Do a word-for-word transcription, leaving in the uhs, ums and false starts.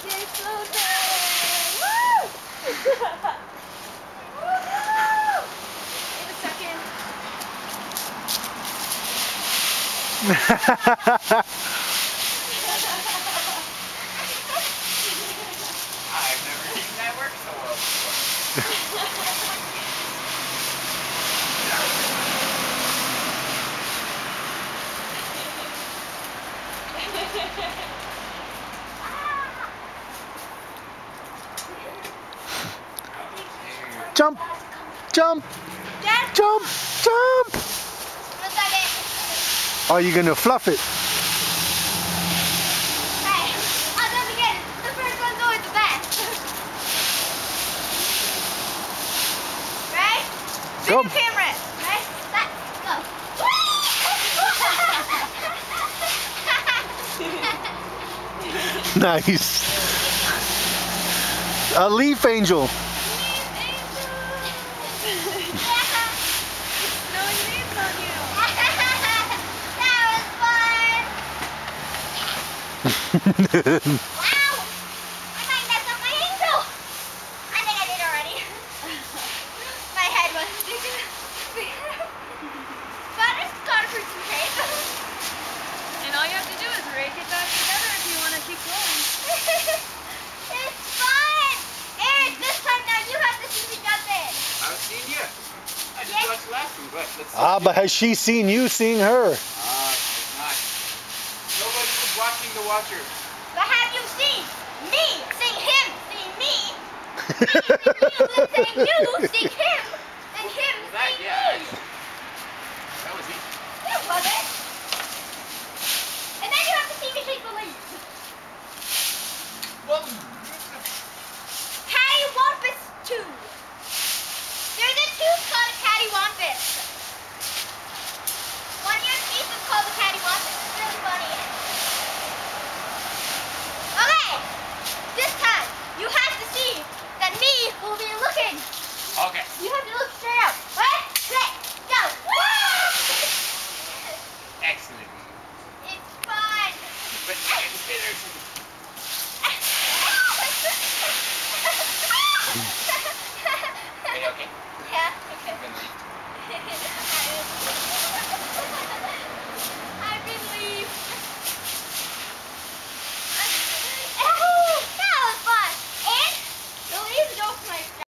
Yay, floating! Woo! Woo-hoo! Wait a second. I've never seen that work so well before. Jump! Jump! Dad? Jump! Jump! One second. Are you gonna fluff it? Hey, I'll do it again. The first one's always the best. Right? Go. Bring your camera. Right? Let's go. Nice. A leaf angel. Snowing leaves on you. That was fun. Wow! I might mess up my angel. I think I did already. My head was sticking. But it's got a some tape. And all you have to do is rake it back together if you want to keep going. It's fun! Eric, this time now you have to see me jump in. I've seen you. I just Yes. watched the last one, but let's see. Ah, but has she seen you seeing her? Ah, it's not. Nobody was watching the watcher. But have you seen me sing him, sing me? Me sing you, then sing you, sing him, and him That, sing yeah. me. That was easy. You love it. And then you have to see me shake the leaf.